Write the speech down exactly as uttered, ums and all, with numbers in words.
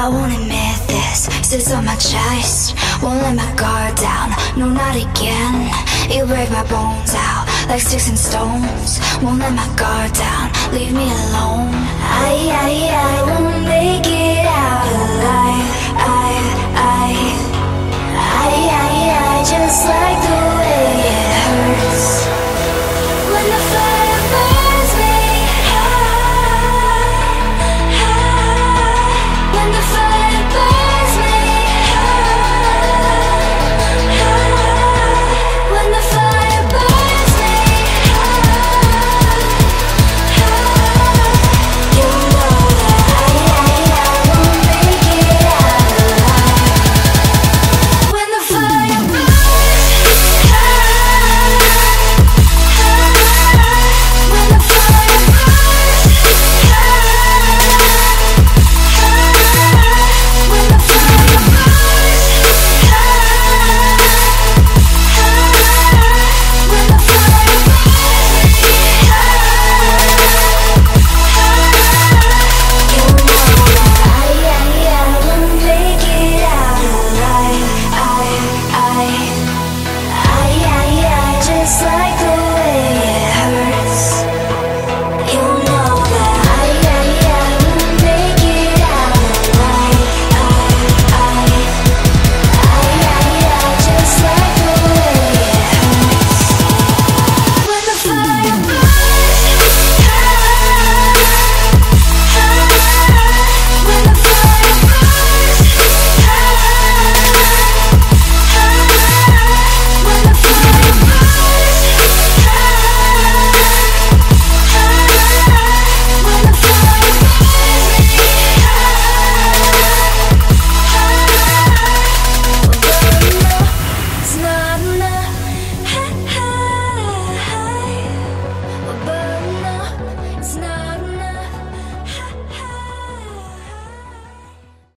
I won't admit this, sits on my chest. Won't let my guard down, no not again. You break my bones out like sticks and stones. Won't let my guard down, leave me alone. I, I, I won't make it out alive. I, I, I, I, I just like the